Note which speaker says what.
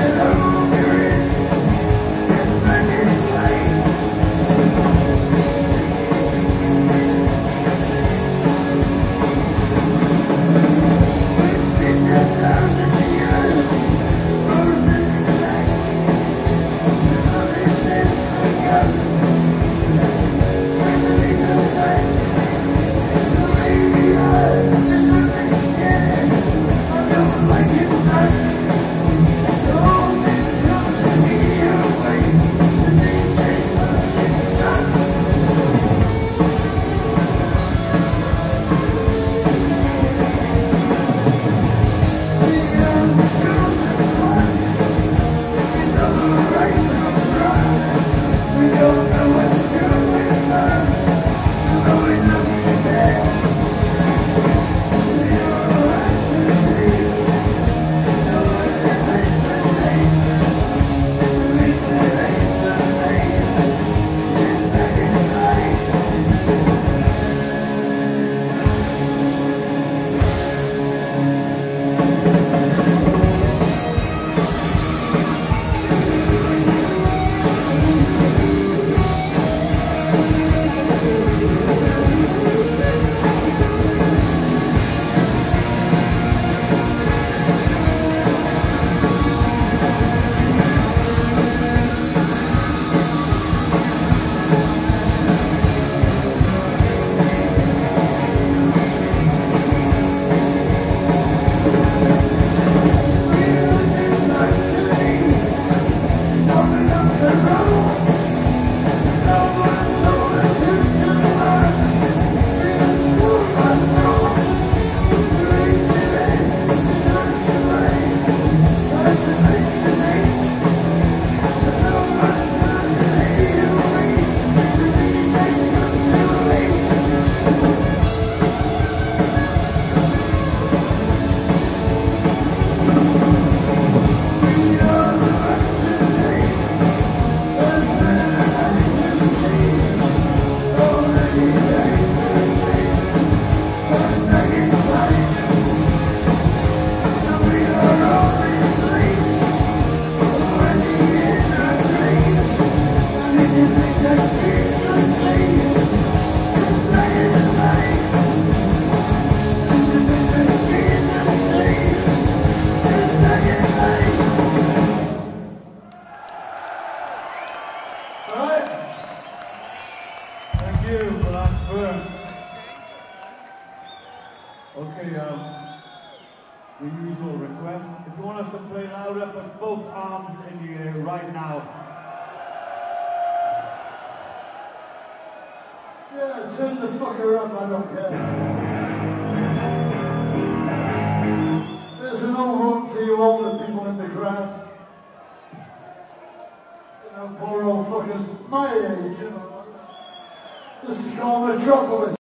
Speaker 1: you, Blackburn. Okay, the usual request. If you want us to play louder, put both arms in the air right now.
Speaker 2: Yeah, turn the fucker up, I don't care. There's no room for you older people in the crowd. You know, poor old fuckers my age, you know. This is called Metropolis.